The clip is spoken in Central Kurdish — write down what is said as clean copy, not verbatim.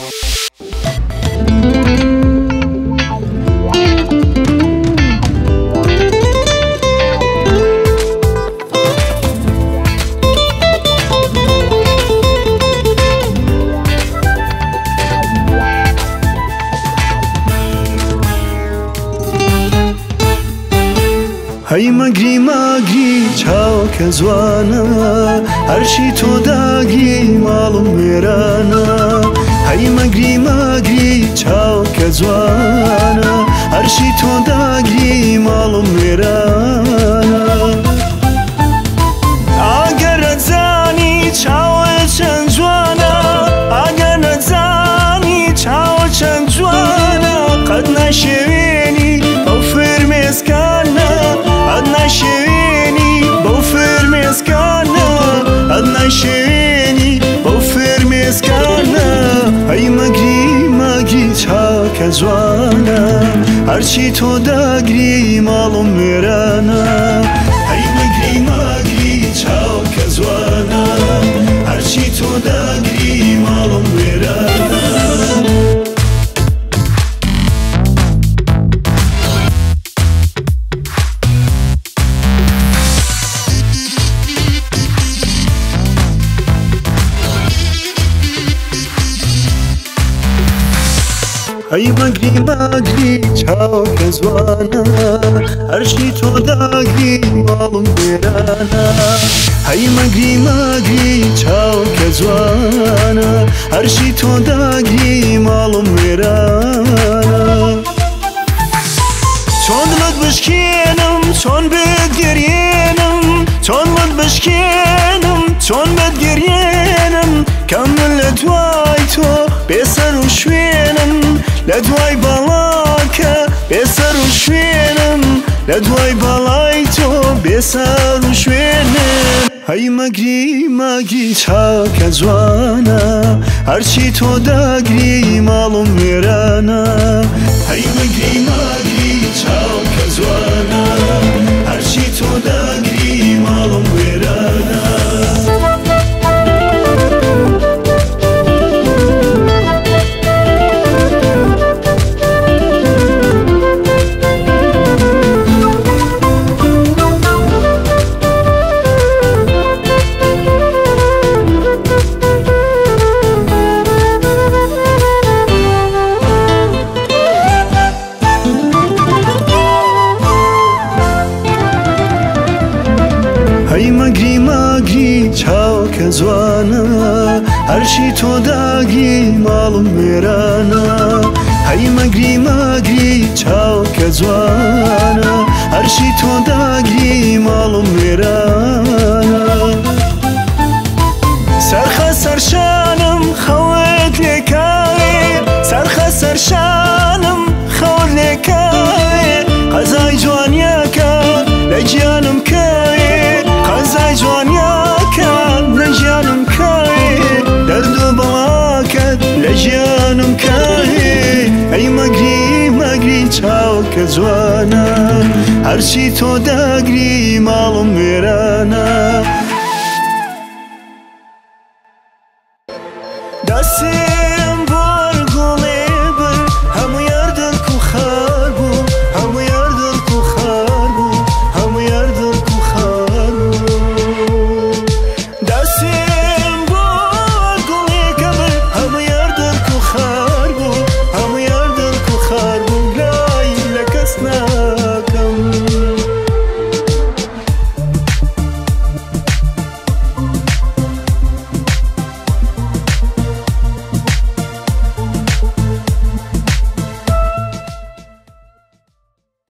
هەی مەگری ماگری چاوکە جوانە هەرچی تۆ داگری ماڵم وێرانە هەی مەگری ماگری چاوکە جوانە هەرچی تۆ داگری ماڵم وێرانە ئاگەر نەزانی چاوە چەند جوانە ئاگەر نەزانی چاوە چەند جوانە قەت نەشێوێنی ئەو فرمێسکانە قەت نەشێوێنی بەو فرمێسکانە قەت نەشێوێنی بەو فرمێسکانە هەی مەگری ماگری چاکە جوانە هەرچی تۆ داگری ماڵم وێرانە هەی مەگری ماگری چاکە جوانە هەرچی تۆ داگری ماڵم وێرانە هەی مەگری ماگری چاوکە جوانە هەرچی تۆ داگری ماڵم وێرانە هەی مەگری ماگری چاوکە جوانە هەرچی تۆ داگری ماڵم وێرانە چۆن دڵت بشکێنم چۆن بگەرێنم چۆن دڵت بشکێنم چۆن بگەرێنم کەم من لە دوای تۆ بێسەر و شوێنم لە دوای باڵاکە بێسەر و شوێنم لە دوای باڵای تۆ بێسەر و شوێنم هەی مەگری ماگری چاکە جوانە هەرچی تۆ داگری ماڵم وێرانە هەی مەگری ماگری چاکە جوانە هەرچی تۆ داگری ماڵم وێرانە هەی مەگری ماگری چاوکە جوانە هەرچی تۆ داگری ماڵم وێرانە هەی مەگری ماگری چاوکە جوانە هەرچی تۆ داگری ماڵم وێرانە سەرخە سەرشانم خەوت لێکاوێ سەرخە سەرشانم خەوت لێکاوێ قەزای جوانیەکە لە گیانم کاوێ قەزای جوانیەکە لە گیانم کاوێ دەرد و بەڵاکەت لە گیانم کاوێ ئەی مەگری مەگری چاوکە جوانە هەرچی تۆ داگری ماڵم وێرانە